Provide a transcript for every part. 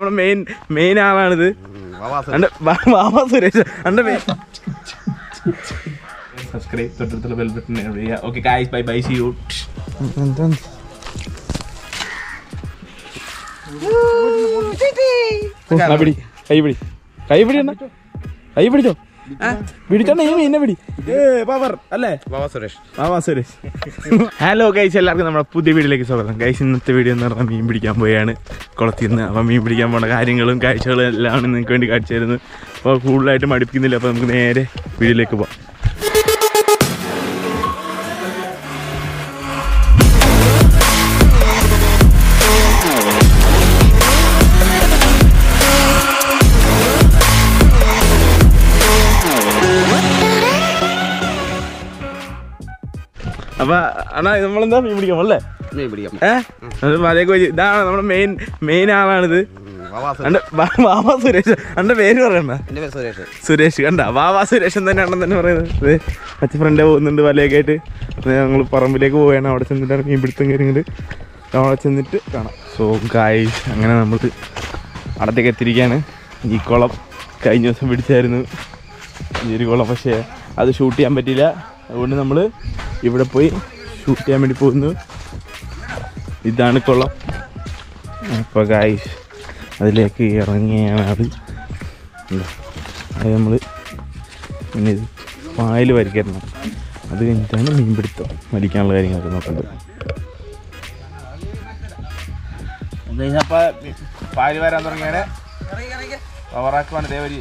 നമ്മുടെ മെയിൻ ആളാണിത്. സുരേഷ് അന്റെ മെയിൻ സബ്സ്ക്രൈബ് തൊട്ടടുത്തുള്ള ബെൽ ബട്ടൺ ചെയ്യുക. Okay guys, bye bye, see you. കൈ പിടിച്ചോ പിടിച്ചോണ്ടേ എന്നെ പിടി. പവർ അല്ലേ സുരേഷ്. ഹലോ ഗൈസ്, എല്ലാവർക്കും നമ്മുടെ പുതിയ വീഡിയോയിലേക്ക് സ്വാഗതം. ഗൈസ്, ഇന്നത്തെ വീഡിയോ എന്ന് പറഞ്ഞാൽ മീൻ പിടിക്കാൻ പോയാണ് കുളത്തിൽ നിന്ന്. അപ്പം മീൻ പിടിക്കാൻ പോണ കാര്യങ്ങളും കാഴ്ചകളും എല്ലാം ആണ് നിങ്ങൾക്ക് വേണ്ടി കാണിച്ചു തരുന്നത്. അപ്പോൾ കൂടുതലായിട്ട് മടുപ്പിക്കുന്നില്ല. അപ്പോൾ നമുക്ക് നേരെ വീഡിയോയിലേക്ക് പോകാം. അപ്പൊ അണ്ണാ നമ്മളെന്താ മീൻ പിടിക്കാം അല്ലേ? മലയൊക്കെ വെച്ച് ഇതാണ് നമ്മുടെ മെയിൻ ആളാണിത്. സുരേഷ്. അന്റെ പേര് പറയണ്ട. സുരേഷ്. കണ്ട വാവാ സുരേഷ് തന്നെയാണെന്ന് തന്നെ പറയുന്നത്. അച്ഛൻ ഫ്രണ്ടേ പോകുന്നുണ്ട് വലയൊക്കെ ആയിട്ട്. ഞങ്ങൾ പറമ്പിലേക്ക് പോവുകയാണ്. അവിടെ ചെന്നിട്ടാണ് മീൻ പിടുത്തം കാര്യങ്ങൾ. അവിടെ ചെന്നിട്ട് കാണാം. സോ ഗൈസ്, അങ്ങനെ നമ്മൾ അവിടത്തേക്ക് എത്തിയിരിക്കുകയാണ്. ഈ കുളം കഴിഞ്ഞ ദിവസം പിടിച്ചായിരുന്നു, ഈ ഒരു കുളം. പക്ഷേ അത് ഷൂട്ട് ചെയ്യാൻ പറ്റിയില്ല. അതുകൊണ്ട് നമ്മൾ ഇവിടെ പോയി ഷൂട്ട് ചെയ്യാൻ വേണ്ടി പോകുന്നു. ഇതാണ് കുളം. അപ്പോൾ ഗൈസ് അതിലേക്ക് ഇറങ്ങിയാണ് അത് നമ്മൾ പിന്നെ ഇത് പായൽ വരയ്ക്കണം. അത് കഴിഞ്ഞിട്ടാണ് മീൻ പിടുത്തം വലിക്കാനുള്ള കാര്യങ്ങളൊക്കെ നോക്കേണ്ടത്. അപ്പോൾ പായൽ വരാൻ തുടങ്ങിയാണ്. പവറാക്കുവാണ് ദേവരി.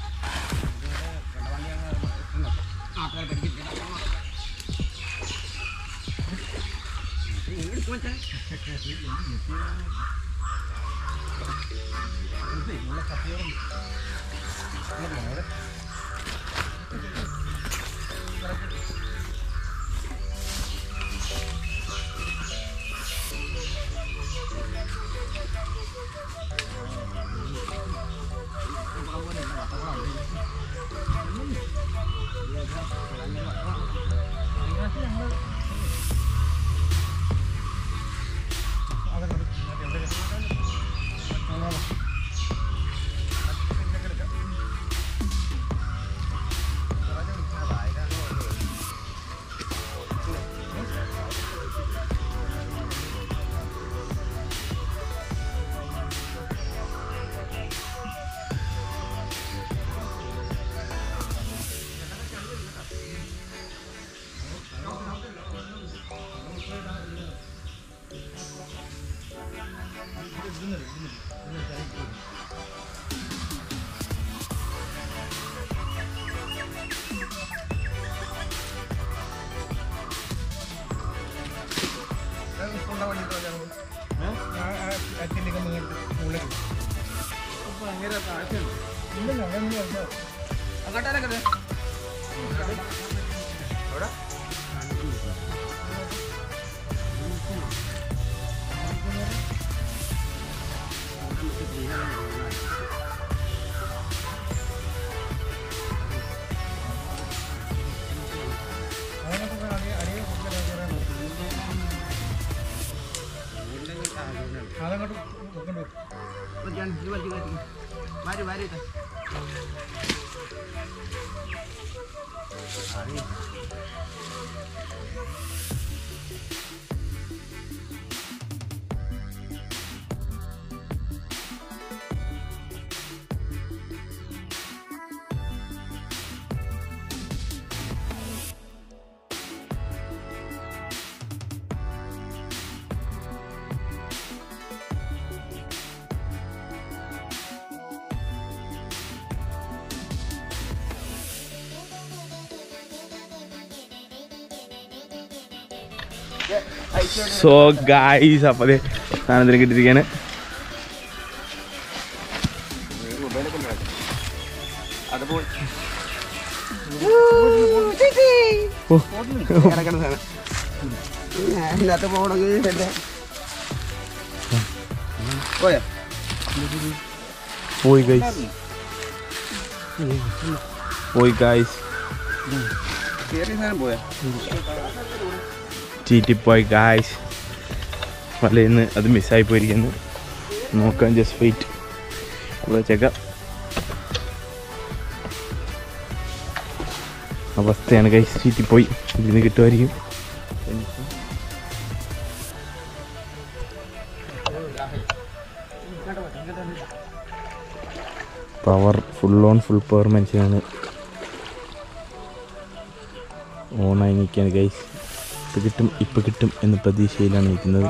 സോ ഗൈസ്, അപ്പോൾ സാധനത്തിന് കിട്ടിയിരിക്കുകയാണ്. പോയി ഗൈസ്, ചീറ്റിപ്പോയി ഗൈസ്. വലയിന്ന് അത് മിസ്സായി പോയിരിക്കുന്നു. നോക്കാം, ജസ്റ്റ് വെയിറ്റ്. വെച്ചേക്കാം. അവസ്ഥയാണ് കൈ ചീറ്റി പോയി. ഇതിന് കിട്ടുമായിരിക്കും. പവർ ഫുൾ പവർ മനുഷ്യനാണ്. ഓണായി നിൽക്കുകയാണ് ഗൈസ്. ഇപ്പം കിട്ടും എന്ന പ്രതീക്ഷയിലാണ് നിൽക്കുന്നത്.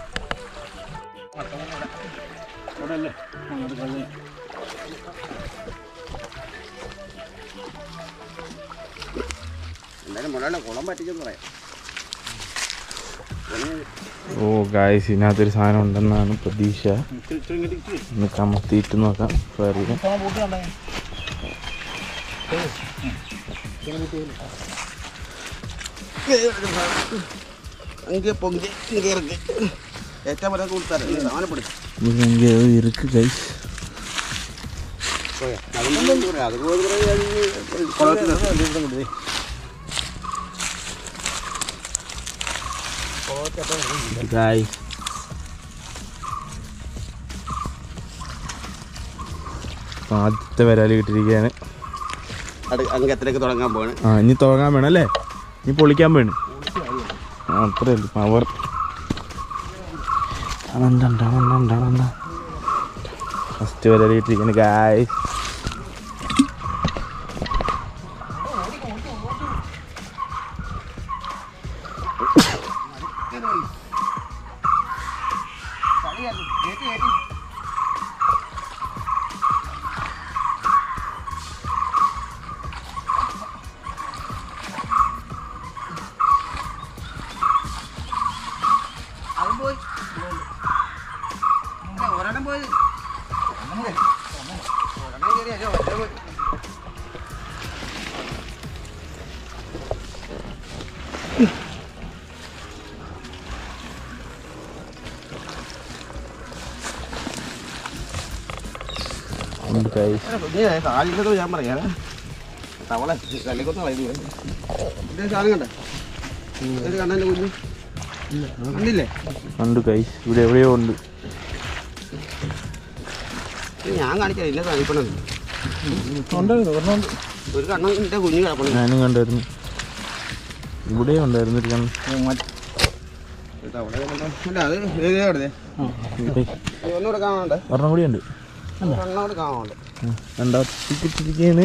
ഓ ഗായ്സ്, ഇതിനകത്തൊരു സാധനം ഉണ്ടെന്നാണ് പ്രതീക്ഷ. ഒന്ന് കമത്തിയിട്ട് നോക്കാം. இருக்கு கைஸ். ഗായ്സ് ആദ്യത്തെ വരാല് കിട്ടിയിരിക്കുകയാണ്. ഇനി തുടങ്ങാൻ വേണം അല്ലേ? ഇനി പൊളിക്കാൻ വേണം. അത്രേ ഉള്ളൂ പവർ. ഫസ്റ്റ് വരാല് കിട്ടിയിരിക്കുകയാണ് ഗായ്സ്. ഉണ്ട് ഗൈസ്, ഇവിടെ എവിടെയോ ഉണ്ട്. ഞാൻ കാണിക്കാം. ഞാനും കണ്ടായിരുന്നു. ഇവിടെ ഉണ്ടായിരുന്നു ഒരു കണ്ണ്. ഒരെണ്ണം കൂടി ഉണ്ട്. രണ്ടാമത്തിരിക്കുകയാണ്.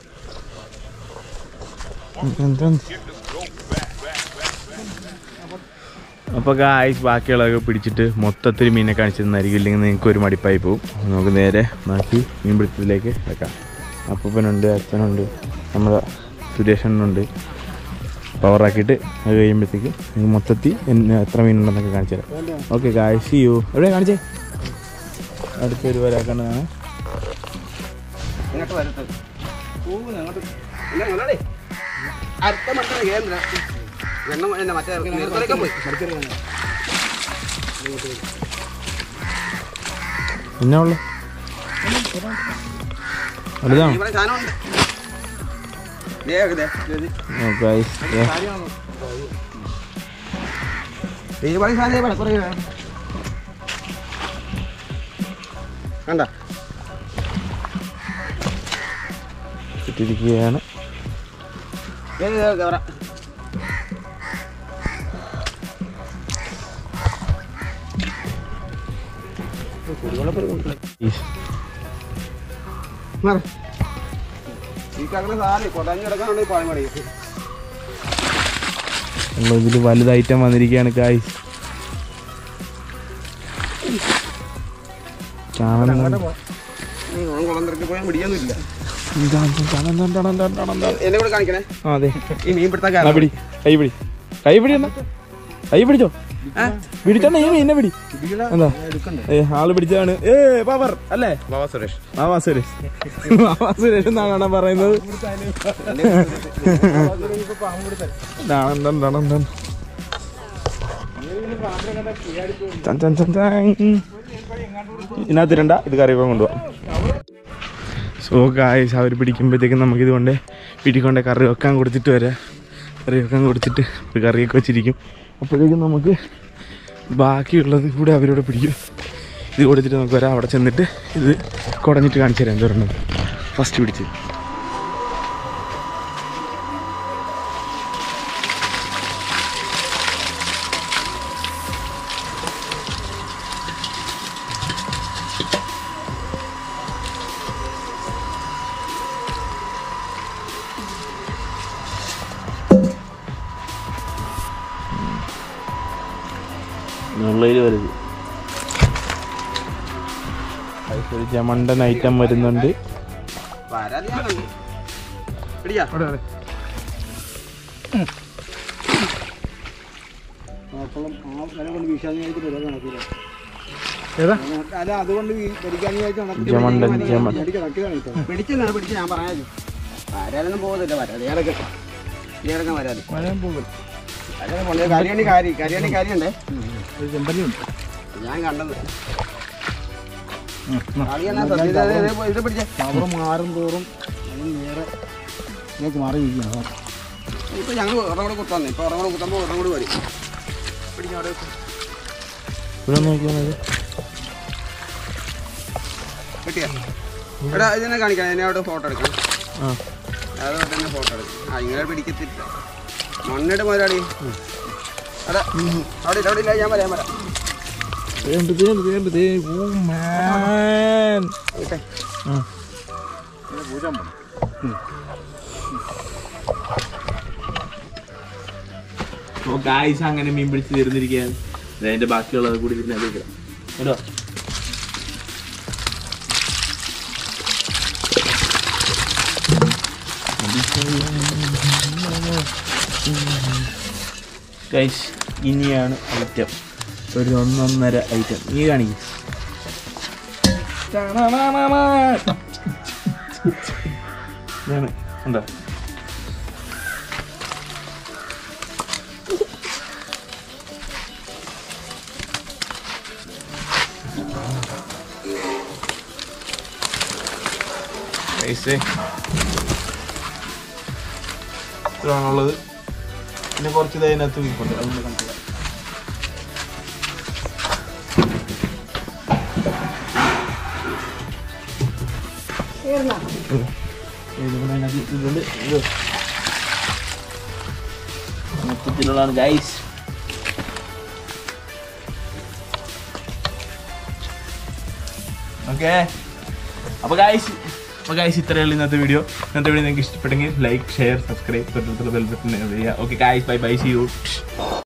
അപ്പോൾ ഗായ്സ്, ബാക്കിയുള്ളതൊക്കെ പിടിച്ചിട്ട് മൊത്തത്തിൽ മീനെ കാണിച്ചു തന്നായിരിക്കും. ഇല്ലെങ്കിൽ നിങ്ങൾക്ക് ഒരു മടിപ്പായി പോകും. നമുക്ക് നേരെ ബാക്കി മീൻ പിടുത്തത്തിലേക്ക് വെക്കാം. അപ്പൂപ്പനുണ്ട്, അച്ഛനുണ്ട്, നമ്മുടെ സുരേഷനുണ്ട്. പവറാക്കിയിട്ട് അത് കഴിയുമ്പോഴത്തേക്ക് നിങ്ങൾക്ക് മൊത്തത്തിൽ എത്ര മീനുണ്ടെന്നൊക്കെ കാണിച്ചു തരാം. Okay guys, see you. എവിടെ കാണിച്ചേ? അടുത്തൊരു വരാക്കണ്ടതാണ്. എന്നാ ഉള്ളു അടുത്താണ്. കണ്ട കിട്ടിയിരിക്കുകയാണ്. ഇതില് വലുതായിട്ട് വന്നിരിക്കുകയാണ് ഗായ്സ്. കൈ പിടിച്ചോ, പിടിച്ചോണ്ട എന്നെ പിടി. എന്താ ആള് പിടിച്ചതാണ്. പവർ അല്ലേ? ബാബാ സുരേഷ് എന്നാണ് പറയുന്നത്. ഇതിനകത്ത് ഇരണ്ട, ഇത് കറി വെക്കാൻ കൊണ്ടുപോകാം. സോ ഗായ്സ്, അവർ പിടിക്കുമ്പോഴത്തേക്കും നമുക്കിതുകൊണ്ട് വീട്ടിൽ കൊണ്ട് കറി വെക്കാൻ കൊടുത്തിട്ട് വരാം. കറി വെക്കാൻ കൊടുത്തിട്ട് ഒരു കറിയൊക്കെ വെച്ചിരിക്കും. അപ്പോഴേക്കും നമുക്ക് ബാക്കിയുള്ളത് കൂടെ അവരോട് പിടിക്കും. ഇത് കൊടുത്തിട്ട് നമുക്ക് വരാം. അവിടെ ചെന്നിട്ട് ഇത് കുടഞ്ഞിട്ട് കാണിച്ചു തരാം എന്തോരണം ഫസ്റ്റ് പിടിച്ച്. ഒരു ജമണ്ടൻ ഐറ്റം വരുന്നുണ്ട്. ജമണ്ടൻ ജമൻ പിടിച്ച് ഞാൻ പറയാം. വരാനൊന്നും പോകുന്നില്ല. കാര്യണ്ടേ ഞാൻ കണ്ടത്. മാറും തോറും നേരെ മാറി ഇരിക്കുകയാണ്. ഇപ്പൊ ഞങ്ങൾ ഒരെണ്ണം കൂടെ കുത്താന്ന്. ഇപ്പൊ ഒരെണ്ണം കൂടെ കുത്തുമ്പോ ഒരെണ്ണം കൂടി വരും. കിട്ടിയാ എടാ ഇതിനെ കാണിക്കണം. എന്നെ അവിടെ ഫോട്ടോ എടുക്കണം. അതോടെ തന്നെ ഫോട്ടോ എടുക്കണം. ഇങ്ങനെ പിടിക്കത്തില്ല. മണ്ണിട്ട് മുതലാളി. അടാ അവിടെ ഇല്ല. ഞാൻ വരാം. അങ്ങനെ മീൻ പിടിച്ച് തീർന്നിരിക്കുകയാണ്. അതിന്റെ ബാക്കിയുള്ളത് കൂടി കേട്ടോ. ഗൈസ് ഇനിയാണ് ഐറ്റം. ഒരു 1.5 ഐറ്റം നീ കാണിക്കും. ഉണ്ടോ ഇതാണുള്ളത്. പിന്നെ കുറച്ച് അതിനകത്ത് വീപ്പുണ്ട്. അതൊന്ന് കണ്ടില്ല. മൊത്തത്തിലുള്ളതാണ് ഗൈസ്. ഓക്കെ അപ്പോൾ ഗൈസ് ഇത്രയുള്ള ഇന്നത്തെ വീഡിയോ. നിങ്ങൾക്ക് ഇഷ്ടപ്പെട്ടെങ്കിൽ ലൈക്ക്, ഷെയർ, സബ്സ്ക്രൈബ്, തൊട്ടടുത്തുള്ള ബെൽ ബട്ടൺ ചെയ്യുക. Okay guys, bye bye, see U.